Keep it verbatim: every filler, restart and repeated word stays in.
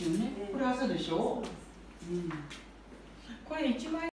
ですよね。これ朝でしょ。うん。これ一枚